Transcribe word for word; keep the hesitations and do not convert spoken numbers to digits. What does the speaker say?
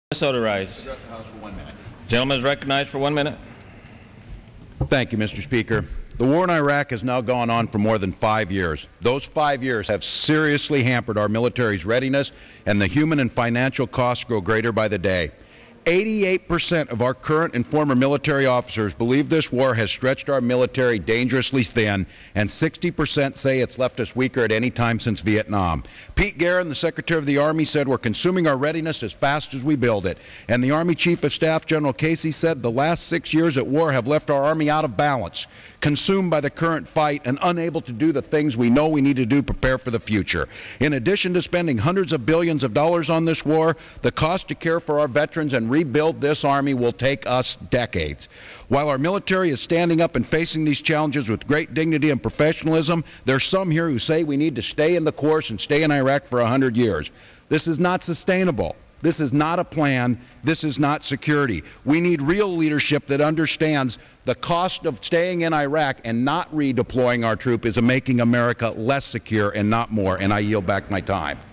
Minnesota rise. Address the House for one minute. Gentleman is recognized for one minute. Thank you, Mister Speaker. The war in Iraq has now gone on for more than five years. Those five years have seriously hampered our military's readiness, and the human and financial costs grow greater by the day. eighty-eight percent of our current and former military officers believe this war has stretched our military dangerously thin, and sixty percent say it's left us weaker at any time since Vietnam. Pete Guerin, the Secretary of the Army, said we're consuming our readiness as fast as we build it. And the Army Chief of Staff, General Casey, said the last six years at war have left our Army out of balance, consumed by the current fight, and unable to do the things we know we need to do to prepare for the future. In addition to spending hundreds of billions of dollars on this war, the cost to care for our veterans and rebuild this Army will take us decades. While our military is standing up and facing these challenges with great dignity and professionalism, there's some here who say we need to stay in the course and stay in Iraq for a hundred years. This is not sustainable. This is not a plan. This is not security. We need real leadership that understands the cost of staying in Iraq and not redeploying our troop is making America less secure and not more. And I yield back my time.